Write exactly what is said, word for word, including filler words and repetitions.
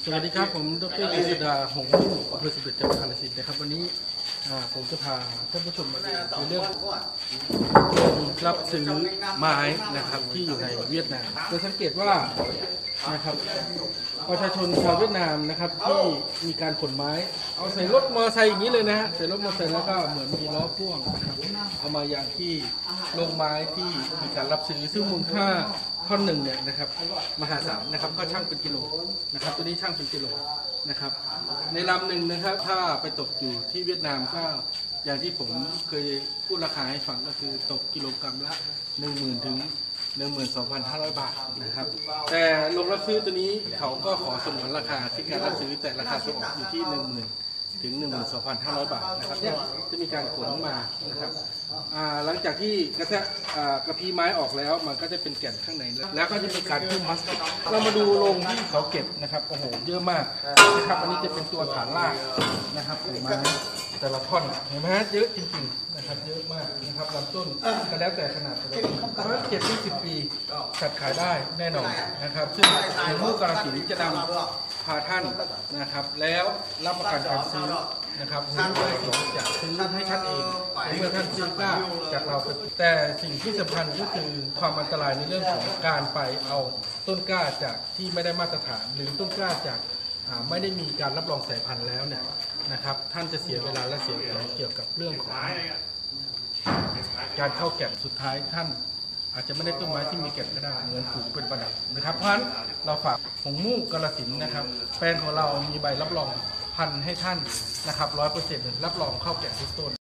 สวัสดีครับผมดรกฤษดาหงส์มุ่งอำเภอสมเด็จจังหวัดกาฬสินธุ์นะครับวันนี้ผมจะพาท่านผู้ชมมาดูเรื่องรับซื้อไม้นะครับที่อยู่ในเวียดนามโดยสังเกตว่านะครับประชาชนชาวเวียดนามนะครับที่มีการขนไม้เอาใส่รถมอเตอร์ไซค์อย่างนี้เลยนะฮะใส่รถมอเตอร์ไซค์แล้วก็เหมือนมีล้อพ่วงนะครับเอามาอย่างที่โรงไม้ที่มีการรับซื้อซึ่งมูลค่าท่อนหนึ่งเนี่ยนะครับมหาศาลนะครับก็ช่างเป็นกิโลนะครับตัวนี้ช่างเป็นกิโลนะครับในลำหนึ่งนะครับถ้าไปตกอยู่ที่เวียดนามก็อย่างที่ผมเคยพูดราคาให้ฟังก็คือตกกิโลกรัมละหนึ่งหมื่นถึงหนึ่งหมื่นสองพันห้าร้อยบาทนะครับแต่โรงรับซื้อตัวนี้เขาก็ขอสงวนราคาที่การรับซื้อแต่ราคาส่งออกอยู่ที่หนึ่งหมื่นถึงหนึ่งหมื่นสองพันห้าร้อยบาทนะครับเนี่ยจะมีการขนมานะครับหลังจากที่กระแทกกระพี้ไม้ออกแล้วมันก็จะเป็นแก่นข้างในแล้วก็จะมีการพุ่มพลาสติกเรามาดูโรงที่เขาเก็บนะครับโอ้โหเยอะมากนะครับอันนี้จะเป็นตัวฐานรากนะครับของไม้แต่ละท่อนเห็นไหมฮะเยอะจริงๆนะครับเยอะมากนะครับลำต้นก็แล้วแต่ขนาดแต่ละต้นเพราะเก็บที่สิบปีจัดขายได้แน่นอนนะครับซึ่งหงส์มุ่งกาฬสินธุ์จะนำพาท่านนะครับแล้วรับประกันการซื้อนะครับหงส์กาฬสินธุ์จะซื้อให้ท่านเองเมื่อท่านซื้อกล้าจากเราแต่สิ่งที่สำคัญก็คือความอันตรายในเรื่องของการไปเอาต้นกล้าจากที่ไม่ได้มาตรฐานหรือต้นกล้าจากไม่ได้มีการรับรองสายพันธุ์แล้วเนี่ยนะครับท่านจะเสียเวลาและเสียเงินเกี่ยวกับเรื่องของการเข้าแก่นสุดท้ายท่านอาจจะไม่ได้ต้นไม้ที่มีแก่นก็ได้เงินผูกเป็นประดับนะครับเพราะฉะนั้นเราฝากหงส์มุ่งกาฬสินธุ์นะครับแปลงของเรามีใบรับรองพันธุ์ให้ท่านนะครับร้อยเปอร์เซ็นต์รับรองเข้าแก่นทุกต้น